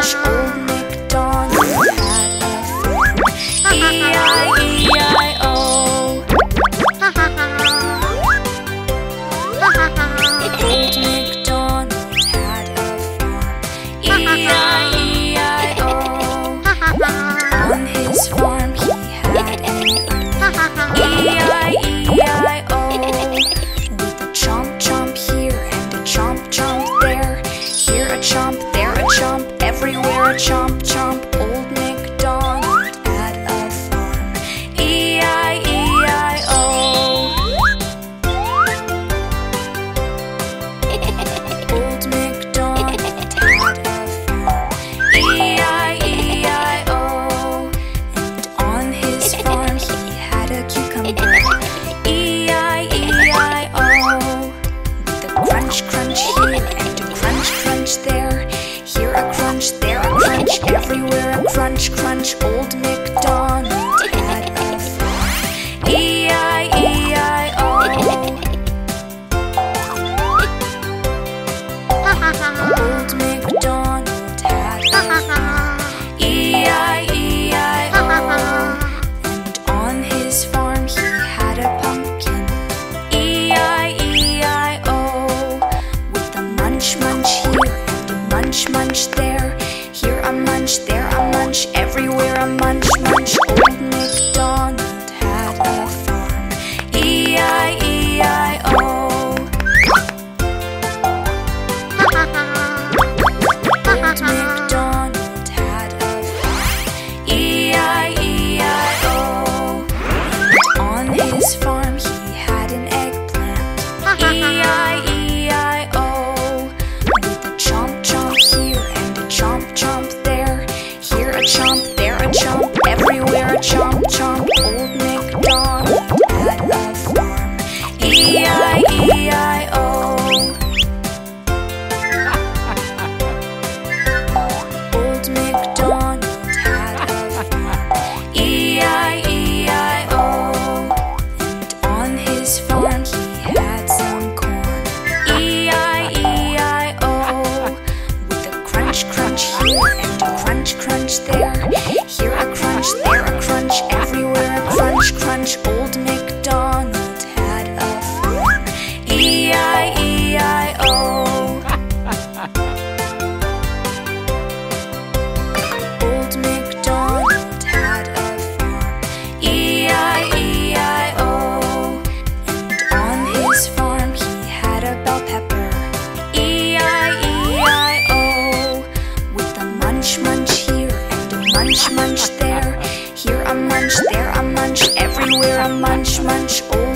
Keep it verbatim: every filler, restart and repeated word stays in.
munch. Old MacDonald had a farm. E I E I O. Old MacDonald had a farm. E I E I O. On his farm he had an earth. E I E I O. With a chomp chomp here and a chomp chomp there. Here a chomp, there a chomp, everywhere a chomp chomp. Old MacDonald had a farm. E I E I O. Old MacDonald had a farm. E I E I O. And on his farm he had a cucumber. E I E I O. With a crunch crunch here and a crunch crunch there. Here a crunch, there a crunch, everywhere a crunch crunch. Old MacDonald had a farm. E I E I O. Old MacDonald had a farm. E I E I O. And on his farm he had a pumpkin. E I E I O. With a munch munch here and a munch munch there. Here a munch, there a munch, everywhere a munch munch. Old MacDonald had a farm. E I E I O. Old MacDonald had a farm. E I E I O. And on his farm he had an eggplant. E I E I O. With a chomp chomp here and a chomp chomp there. Here a chomp, there a chomp, everywhere a chomp chomp. Old MacDonald had a farm. E I E I O. Old MacDonald had a farm. E I E I O. And on his farm he had some corn. E I E I O. With a crunch crunch here and a crunch crunch there. Here a crunch, there a crunch, everywhere a crunch crunch. Old MacDonald had a farm. E I E I O. Old MacDonald had a farm. E I E I O. And on his farm he had a bell pepper. E I E I O. With a munch munch here and a munch munch there. Here a munch, there a munch, everywhere a munch munch. Old